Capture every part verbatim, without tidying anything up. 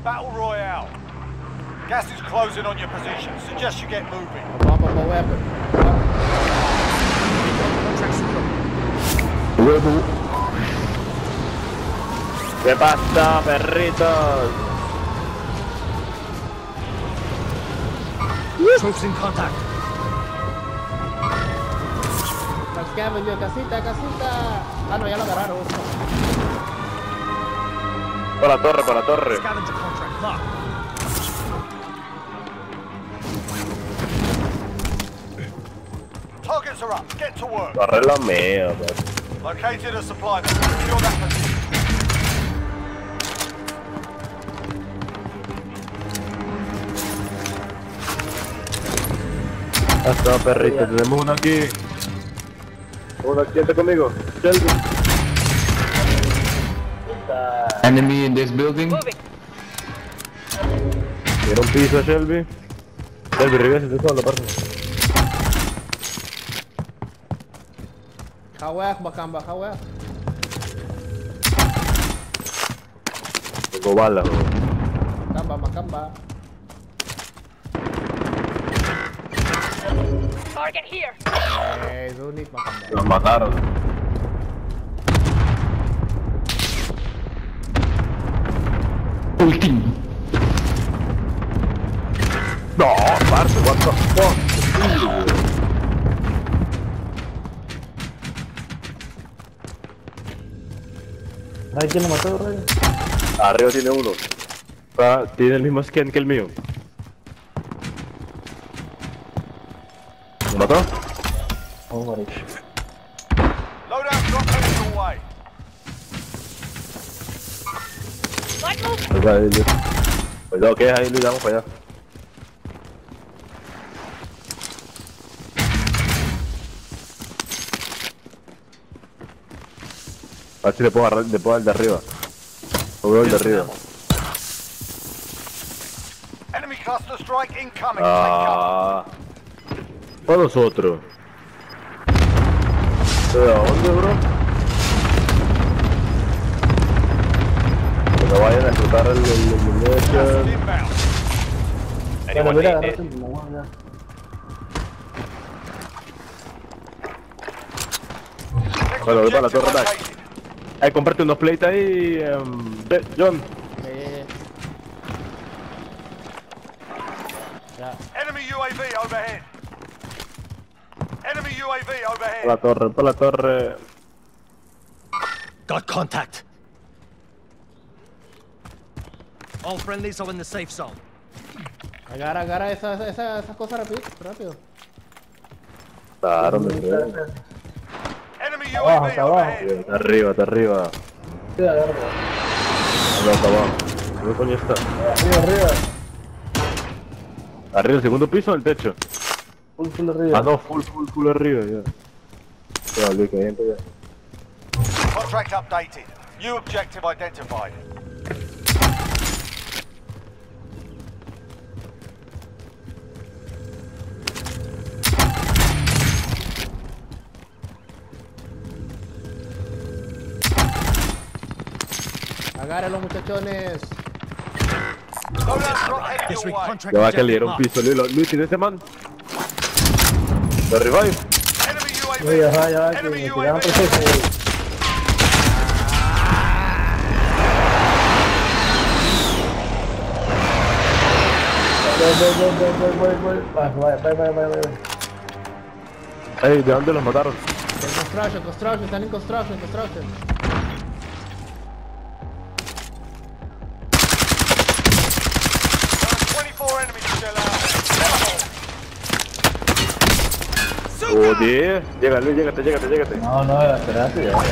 Battle Royale. Gas is closing on your position. Suggest you get moving. Vamos, vamos, weapon. ¿Qué pasa, perritos? Troops in contact. La scavenger, casita, casita. Ah, no, ya lo agarraron. Por la torre, por la torre. Scavenger contract locked. Targets are up. Get to work. Torre lo mío, pues. Located a supply net. Secure that position. Hasta perrito, tenemos uno aquí. Uno aquí, está conmigo. Shelby. Enemy in this building. Tiene un piso a Shelby. Shelby, regresa, estoy solo, parce. Hawak, bakamba, hawak. Tengo balas, bro. Makamba, makamba. Target here. Eh, Zunit, makamba. Nos mataron. Ultim. No, parce, what the fuck. ¿Ay, quién lo mató, Rey? Arriba tiene uno. Ah, tiene el mismo skin que el mío. ¿Lo mató? Oh, vale. Loadout drop heading your way. Light move. Cuidado, Luis. Cuidado, que es ahí, Luis, vamos para allá. A ver si le puedo agarrar, le puedo dar el de arriba. Lo veo el de arriba. Enemy cluster strike incoming. Ah. Para nosotros. ¿De dónde, bro? Que no vayan a explotar el, el, el Take cover. munition. Inbound. Bueno, mira, agarraste el mamón, ya. Next Bueno, voy para la objective torre back. located. Ay, comparte unos plates ahí, um, ve, John. Eh, ya. Enemy U A V overhead. Enemy U A V Para la overhead. torre, para la torre. Got contact. All friendlies are in the safe zone. Agarra, agarra esa, esa, esa cosa rápido, rápido. Claro, me creo. Enemy U Abajo, A V hasta abajo. overhead. Está arriba, está arriba. Sí, agarra. No, está abajo. ¿Dónde coño está? Arriba, arriba. Arriba, el segundo piso o el techo. Full, full arriba. Ah, no, full, full, full arriba, ya. Ya, Luis, que gente ya. Contract updated. New objective identified. Agarren los muchachones. Loadout drop heading This your week way. contract Ya va que le objective dieron marked. piso, Luis. Lo- Luis, ¿tiene ese man? ¿Lo revive? Enemy U A V. Oye, ya va, ya va, que Enemy me U A tiraron V. proceso. Voy, voy, voy, voy, voy, voy, voy. Va, vaya, vaya, vaya, vaya, vaya. Ey, ¿de dónde los mataron? En construction, construction, están en construction, construction. twenty-four enemies still out. Joder. Llega, Luis, llégate, llégate, llégate. No, no, espérate, ya, ya.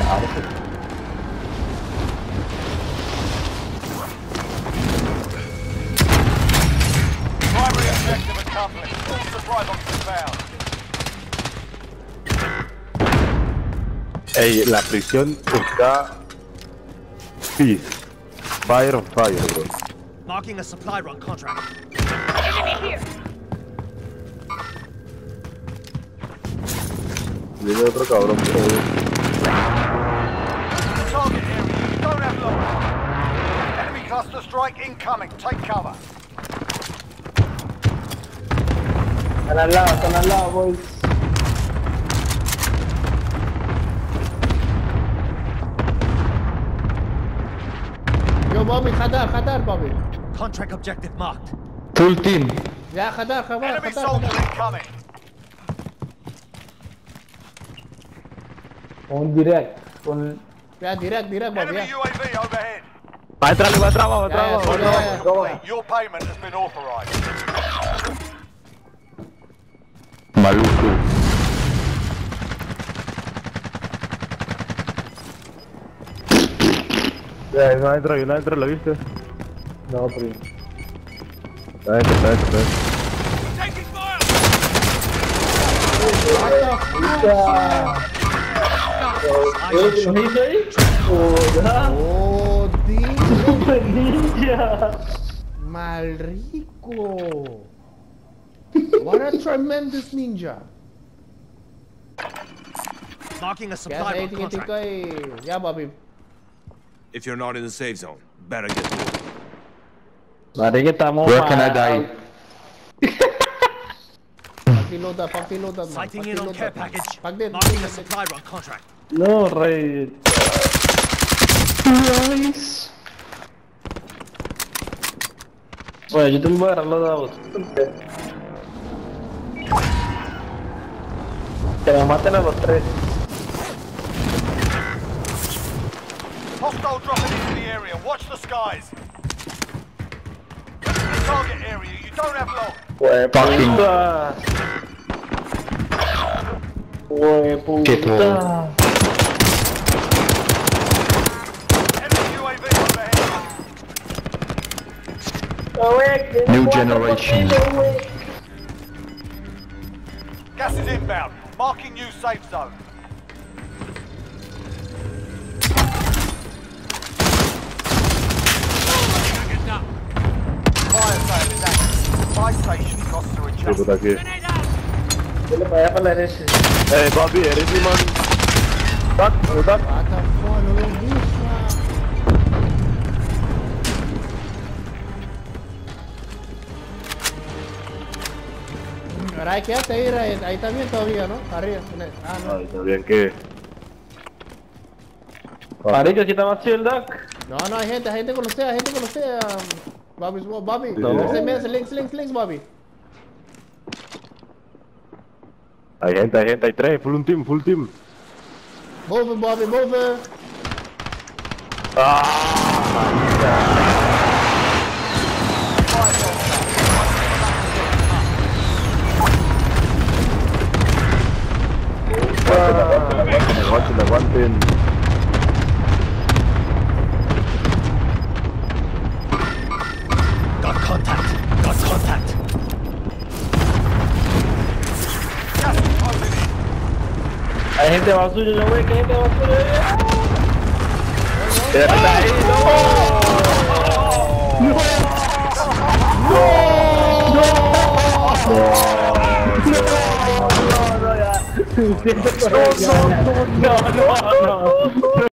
Primary objective accomplished. All supply boxes found. Ey, la prisión está... Peace. Fire on fire, bro. Marking a supply run contract. Enemy here. Viene otro cabrón por ahí. The target area. You don't have long. Enemy cluster strike. strike incoming. Take cover. Están al lado, están al lado, boys. Yo Bobby, خطر خطر Bobby. Contract objective marked. Full team. يا خطر خطر Enemy خطر soldier خطر. incoming. Un direct. Un... يا direct direct Bobby Enemy ya. U A V overhead. Va a entrar, va a entrar, va a Ya, ya, entrar. sorry, ya, ya. Complete. Your payment has been authorized. Maluco. Ya, hay una adentro, hay una adentro, ¿lo viste? No, primo. Está adentro, está adentro, está adentro. Taking fire. ¿Qué lo hizo ahí? ¡Joder! Oh, Dios. ¡Super ninja! Mal rico. What a tremendous ninja. Marking a ¿Qué supply hace ahí, run tiquitico contract. ahí? Ya Bobby. If you're not in the safe zone, better get to it. Vale que estamos Where can I mal. die? Fucking load up, fucking load up, man. Sighting Fucking in on load care up, man. package. Fuck that. Marking a supply run contract. No, rey. Nice. Bueno, yo tengo que agarrarlo de auto. Que nos maten a los tres. Hostile dropping into the area. Watch the skies. This is the target area. You don't have long. Hue Fucking- puta. Hue Qué puta. todo. Enemy U A V overhead. New generation. Gas is inbound. Marking new safe zone. Fire sale is active. Buy station costs are Sí, puta, adjusted. aquí. Dale para allá para la derecha. Eh, papi, eres mi man. Tac, tac. What the fuck, no lo vi, man. Ahora quédate ahí, Ray. Ahí también todavía, ¿no? Arriba. en el- Ah, no. Ay, está bien que. Marico, aquí está vacío el dock. No, no, hay gente, hay gente con usted, hay gente con usted. Um, Bobby, Bobby. No. Métese, métese, links, links, links, Bobby. Hay gente, hay gente, hay tres. Full un team, full team. Move it, Bobby, move it. Aguanten, aguanten, aguanten. Got contact. Got contact. Gas is closing in. Hay gente bajo suyo, yo güey, que hay gente bajo suyo. Quédate ahí, No, no, no, no, no, no.